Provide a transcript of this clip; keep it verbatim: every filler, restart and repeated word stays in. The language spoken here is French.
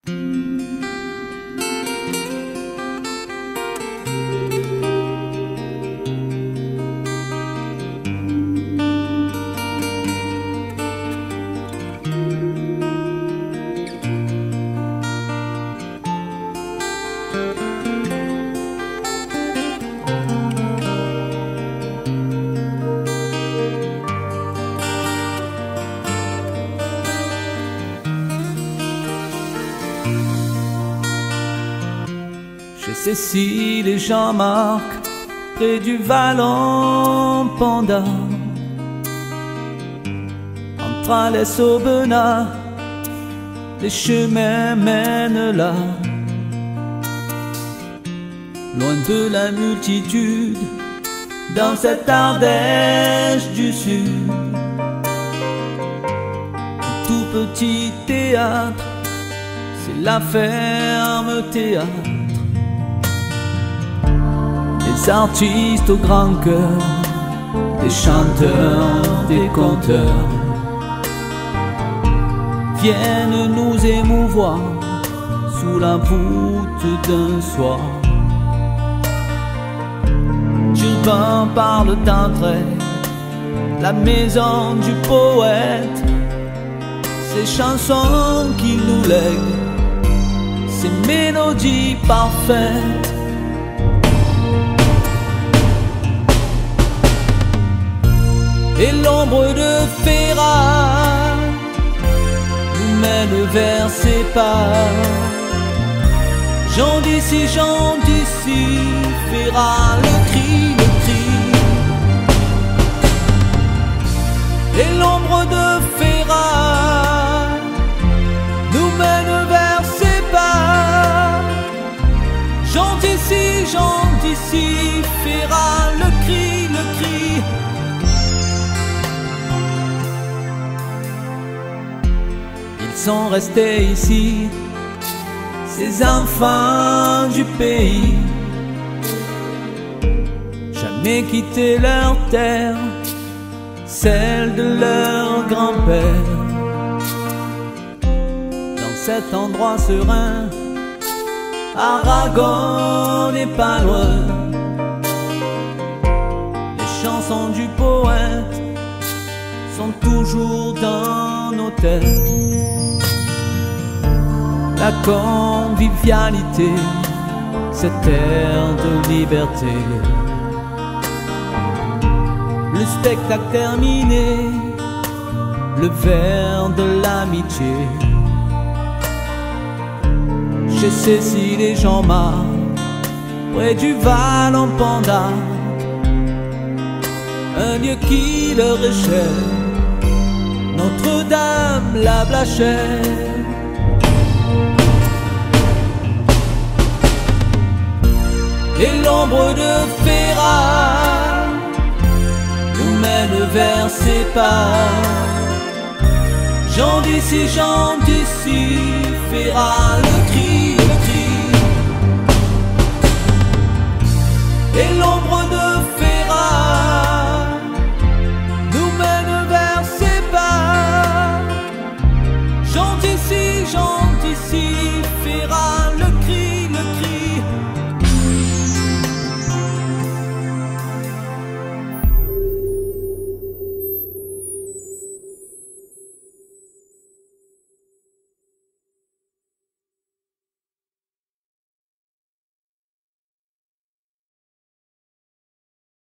Chez Cécile et Jean-Marc, près du Vallon Panda, entre Alès Aubenas, les chemins mènent là, loin de la multitude, dans cette Ardèche du Sud. Un tout petit théâtre, c'est la ferme théâtre. Des artistes au grand cœur, des chanteurs, des conteurs, viennent nous émouvoir sous la voûte d'un soir. Turbin parle d'André, la maison du poète, ces chansons qu'il nous lègue, ces mélodies parfaites. Et l'ombre de Ferrat nous mène vers ses pas. Jean d'ici, Jean d'ici, Ferrat le cri, le cri. Et l'ombre de Ferrat nous mène vers ses pas. Jean d'ici, Jean d'ici, Ferrat le cri, le cri. Ils sont restés ici, ces enfants du pays, jamais quitté leur terre, celle de leur grand-père. Dans cet endroit serein, Aragon n'est pas loin. Les chansons du poète sont toujours dans nos têtes. La convivialité, cette ère de liberté. Le spectacle terminé, le verre de l'amitié. Chez Cécile et Jean-Marc, près du Vallon Panda, un lieu qui leur est cher, Notre-Dame la Blachère. Et l'ombre de Ferrat nous mène vers ses pas. Jean d'ici, Jean d'ici, Ferrat le cri, le cri. Et l'ombre